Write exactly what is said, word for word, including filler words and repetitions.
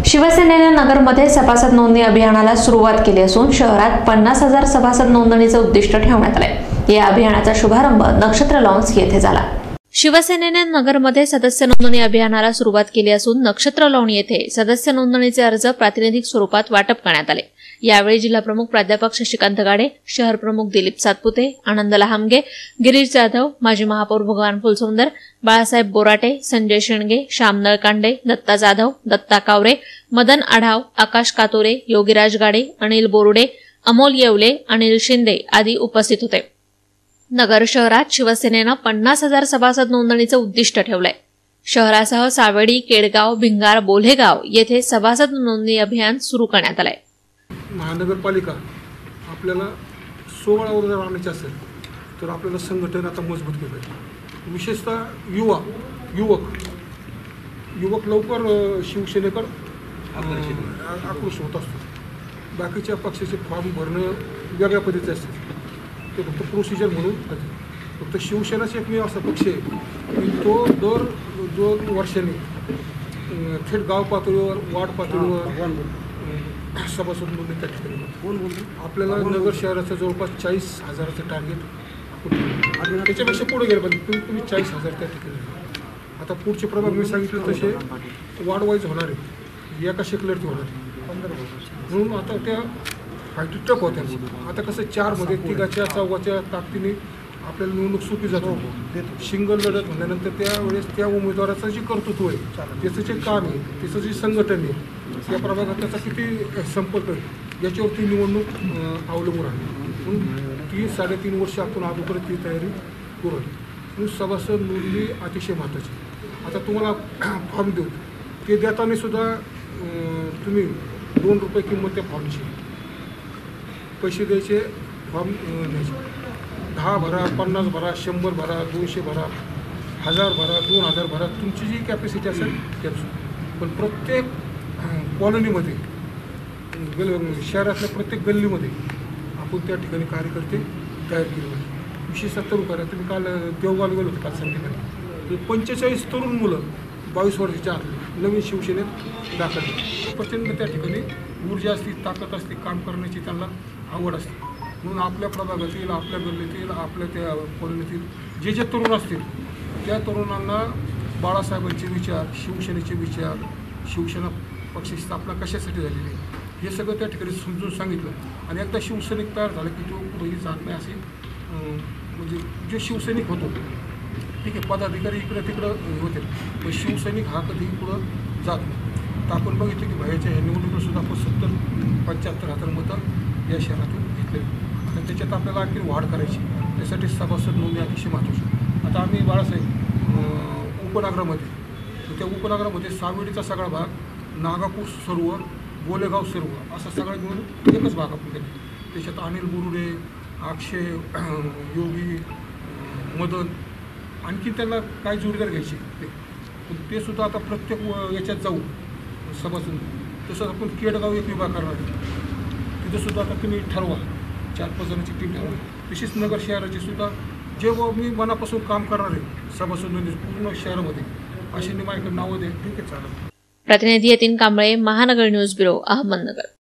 शिवसेनेने नगरमध्ये सभासद नोंदणी अभियानाला सुरुवात केली असून शहरात पन्नास हजार सभासद नोंदणीचे उद्दिष्ट ठेवण्यात आले। या अभियानाचा शुभारंभ नक्षत्र लॉन्स येथे झाला। शिवसेनेने नगरमध्ये सदस्य नोंदणी अभियानाला सुरुवात केली असून नक्षत्र लॉन येथे सदस्य नोंदणीचे अर्ज प्रातिनिधिक स्वरूपात वाटप करण्यात आले। यावेळी जिल्हा प्रमुख प्राध्यापक शशिकांत गाडे, शहर प्रमुख दिलीप सातपुते, आनंद लहामगे, गिरीश जाधव, माजी महापौर भगवान फुलसुंदर, बाळासाहेब बोराटे, संजय शेणगे, श्याम नळकांडे, दत्ता जाधव, दत्ता कावरे, मदन आढाव, आकाश कातोरे, योगीराज गाडे, अनिल बोरुडे, अमोल येवले, अनिल शिंदे आदी उपस्थित होते। नगर शहरात शिवसेनेनं पन्नास हजार सभासद नोंदणीचे उद्दिष्ट ठेवलंय। शहरासह सावेडी, केडगाव, भिंगार, बोल्हेगाव येथे सभासद नोंदणी अभियान सुरू करण्यात आलंय। महानगरपालिका आपल्याला सोळा वर जर आणायचे असेल तर आपल्याला संघटन आता मजबूत केलं पाहिजे। विशेषतः युवा युवक युवक लवकर शिवसेनेकर आक्रोश होत असतो। बाकीच्या पक्षाचे फॉर्म भरणं वेगळ्या पद्धतीचे असते, ते फक्त प्रोसिजर म्हणून फक्त शिवसेनाच एकमेव असा पक्ष आहे की तो दर दोन वर्षांनी थेट गाव पातळीवर, वार्ड पातळीवर सभासद नोंदणी त्या ठिकाणी आपल्याला नगर शहराचं जवळपास चाळीस हजाराचं टार्गेट, त्याच्यापेक्षा पुढे गेलं पाहिजे। तुम्ही तुम्ही चाळीस हजार त्या ठिकाणी आता पुढचे प्रभाग मी सांगितले तसे वार्ड वाईज होणार आहे, एका शेकलरती होणार आहे, म्हणून आता त्या फायटी टप होत्या। आता कसं चारमध्ये तिघाच्या चौघाच्या ताकदीने आपल्याला निवडणूक सोपी जातो। सिंगल लढत म्हणल्यानंतर त्यावेळेस त्या उमेदवाराचं जे कर्तृत्व आहे, त्याचं जे काम आहे, त्याचं जे संघटन आहे, त्या प्रभागात त्याचा किती संपर्क आहे याच्यावरती निवडणूक अवलंबून आहे। म्हणून तीन साडेतीन वर्ष आपण अगोदर ती तयारी करू। म्हणून सभासद नोंदणी अतिशय महत्त्वाची। आता तुम्हाला फॉर्म देऊ, ते देताना सुद्धा तुम्ही दोन रुपये किंमत त्या फॉर्मची पैसे द्यायचे, फॉर्म द्यायचे, दहा भरा, पन्नास भरा, शंभर भरा, दोनशे भरा, हजार भरा, दोन हजार भरा, तुमची जी कॅपॅसिटी असेल त्याचं। पण प्रत्येक कॉलनीमध्ये शहरातल्या प्रत्येक गल्लीमध्ये आपण त्या ठिकाणी कार्यकर्ते तयार केले पाहिजे। विशेषतः तरुण करा, तुम्ही काल देवगाव गेलो होते काल संध्याकाळी, पंचेचाळीस तरुण मुलं बावीस वर्षाच्या आत नवीन शिवसेनेत दाखल झाले। प्रचंड त्या ठिकाणी ऊर्जा असते, ताकद असते, काम करण्याची त्यांना आवड असते। म्हणून आपल्या प्रभागातील, आपल्या गल्लीतील, आपल्या त्या कॉलनीतील जे जे तरुण असतील त्या तरुणांना बाळासाहेबांचे विचार, शिवसेनेचे विचार, शिवसेना पक्ष स्थापना कशासाठी झालेली आहे हे सगळं त्या ठिकाणी समजून सांगितलं। आणि एकदा शिवसैनिक तयार झाला की तो पुढेही जात नाही असे, म्हणजे जे शिवसैनिक होतो ठीक आहे, पदाधिकारी इकडं तिकडं होते, पण शिवसैनिक हा कधीही पुढं जात नाही। तर आपण बघितलं की बाहेरच्या ह्या निवडणुकीसुद्धा आपण सत्तर पंच्याहत्तर हजार मतं या शहरातून घेतले। तर त्याच्यात आपल्याला आणखी वाढ करायची, त्यासाठी सभासद नोंदणी अतिशय महत्त्वाची। आता आम्ही बाळासाहेब उपनगरामध्ये, त्या उपनगरामध्ये सावेडीचा सगळा भाग, नागापूर सर्व, बोलेगाव सर्व असा सगळा मिळून एकच भाग आपण केला। त्याच्यात अनिल बोरुडे, अक्षय, योगी, मदन, आणखी त्यांना काय जोडीदार घ्यायचे ते ते सुद्धा आता प्रत्येक याच्यात जाऊ सभासद। तसंच आपण केडगाव एक विभाग करणार आहे, तिथंसुद्धा आता तुम्ही ठरवा, चार पाच जणांची टीम ठरवा। विशेष नगर शहराची सुद्धा जेव्हा मी मनापासून काम करणार आहे सभासद नोंदणी पूर्ण शहरामध्ये, अशी माझ्याकडे नावं दे, ठीक आहे चालेल। प्रतिनिधी यतीन कांबळे, महानगर न्यूज ब्युरो, अहमदनगर।